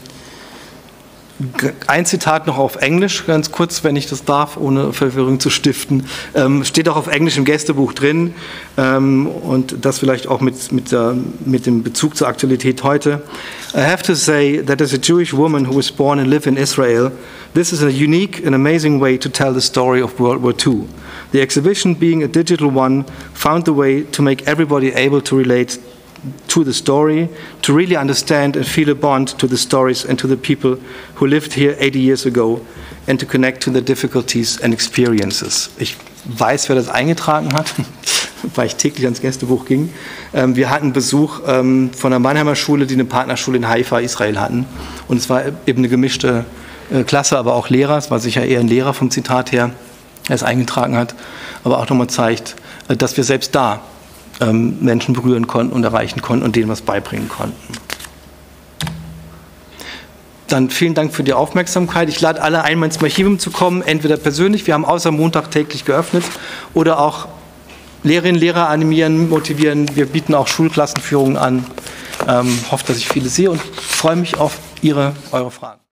ein Zitat noch auf Englisch, ganz kurz, wenn ich das darf, ohne Verwirrung zu stiften. Ähm, steht auch auf Englisch im Gästebuch drin ähm, und das vielleicht auch mit, mit, äh, mit dem Bezug zur Aktualität heute. I have to say that as a Jewish woman who was born and lived in Israel, this is a unique and amazing way to tell the story of World War Two. The exhibition, being a digital one, found the way to make everybody able to relate to the story, to really understand and feel a bond to the stories and to the people who lived here eighty years ago and to connect to the difficulties and experiences. Ich weiß, wer das eingetragen hat, weil ich täglich ans Gästebuch ging. Wir hatten Besuch von der Mannheimer Schule, die eine Partnerschule in Haifa, Israel hatten. Und es war eben eine gemischte Klasse, aber auch Lehrer. Es war sicher eher ein Lehrer vom Zitat her, der es eingetragen hat, aber auch nochmal zeigt, dass wir selbst da Menschen berühren konnten und erreichen konnten und denen was beibringen konnten. Dann vielen Dank für die Aufmerksamkeit. Ich lade alle ein, mal ins Archivum zu kommen, entweder persönlich, wir haben außer Montag täglich geöffnet, oder auch Lehrerinnen, Lehrer animieren, motivieren. Wir bieten auch Schulklassenführungen an. Ähm, hoffe, dass ich viele sehe und freue mich auf Ihre, eure Fragen.